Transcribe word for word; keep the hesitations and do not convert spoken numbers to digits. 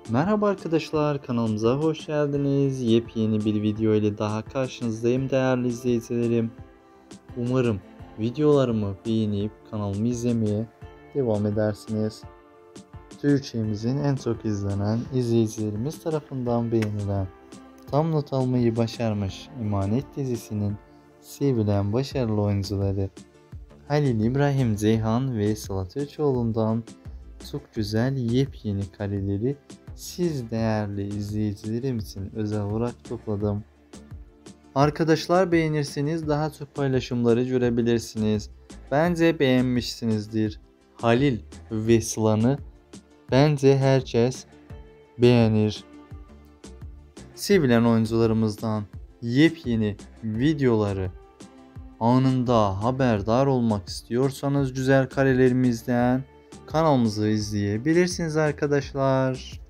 Merhaba arkadaşlar, kanalımıza hoş geldiniz. Yepyeni bir video ile daha karşınızdayım değerli izleyicilerim. Umarım videolarımı beğenip kanalımı izlemeye devam edersiniz. Türkçemizin en çok izlenen, izleyicilerimiz tarafından beğenilen, tam not almayı başarmış İmanet dizisinin sevilen başarılı oyuncuları Halil İbrahim Ceyhan ve Sıla Türkoğlu'ndan çok güzel yepyeni kareleri siz değerli izleyicilerim için özel olarak topladım. Arkadaşlar, beğenirseniz daha çok paylaşımları görebilirsiniz. Bence beğenmişsinizdir. Halil ve Sıla'nı bence herkes beğenir. Sevilen oyuncularımızdan yepyeni videoları anında haberdar olmak istiyorsanız güzel karelerimizden kanalımızı izleyebilirsiniz arkadaşlar.